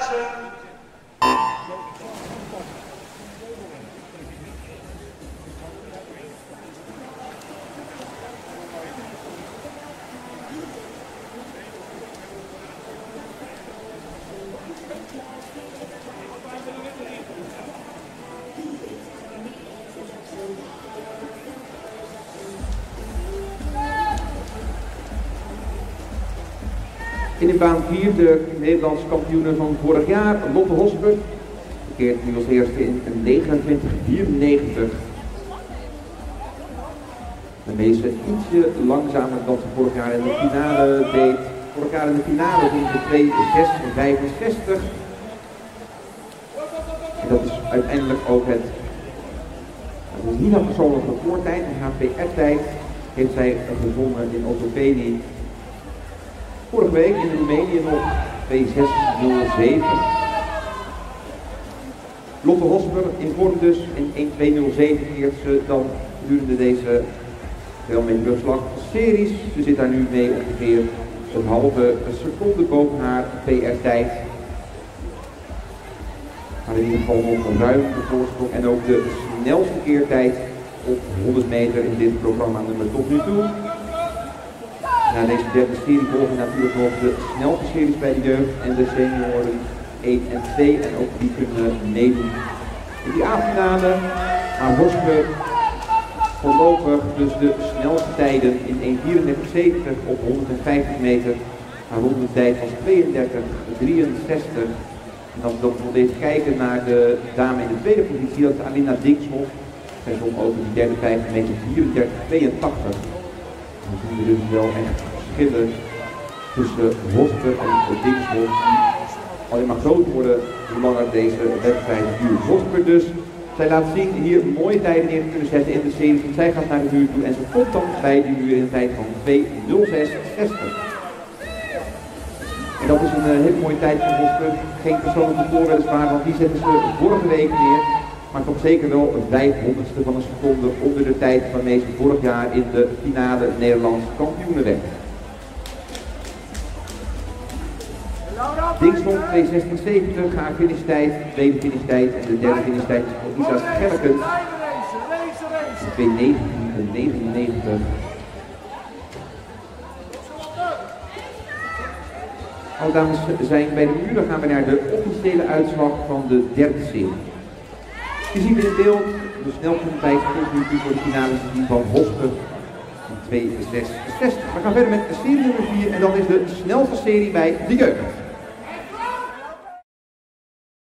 In de baan 4 de Nederlandse kampioenen van vorig jaar, Lotte Hosper. Verkeert nu als eerste in 29:94. Daarmee is ze ietsje langzamer dan ze vorig jaar in de finale deed. Vorig jaar in de finale ging ze 2:06:65. En dat is uiteindelijk ook het niet haar persoonlijke recordtijd, een HPR-tijd heeft zij gevonden in Otopeni. Vorige week in Roemenië nog 2:06:07. Lotte Hosper in vorm dus in 1:2:07 keert ze dan gedurende deze rugslag series. Ze zit daar nu mee ongeveer een halve seconde boven haar PR-tijd. Maar in ieder geval nog een ruim de voorsprong en ook de snelste keertijd op 100 meter in dit programma nummer tot nu toe. Na deze derde serie volgen natuurlijk nog de snelste series bij de jeugd en de senioren 1 en 2 en ook die kunnen meedoen. In die A-finale aan Hosper voorlopig dus de snelste tijden in 1:34:70 op 150 meter. Haar rondetijd was 32:63. En als we dan nog even kijken naar de dame in de tweede positie, dat is Alina Dingshoff. Zij zong over die derde 50 meter 34:82. Dan zien we dus wel echt verschillen tussen Hosper en Dingshoff, die alleen maar groter worden hoe langer deze wedstrijd duurt. Hosper dus, zij laat zien hier mooie tijden neer te kunnen zetten in de serie, want zij gaat naar de muur toe en ze komt dan bij de muur in een tijd van 2:06:60. En dat is een hele mooie tijd van Hosper. Geen persoonlijke record weliswaar, want die zetten ze vorige week neer. Maar toch zeker wel een 500ste van een seconde onder de tijd waarmee ze vorig jaar in de finale Nederlands kampioenen werd. Dingshoff 2:16:70, haar finishtijd, tweede finishtijd en de derde finishtijd is voor Isa Scherkens. 2:19:99. Alle dames zijn bij de muur, dan gaan we naar de officiële uitslag van de derde serie. Je ziet in het beeld de snelpunttijds tot nu toe voor de finale van Hosper van 2:06:60. We gaan verder met serie nummer 4 en dat is de snelste serie bij de jeugd.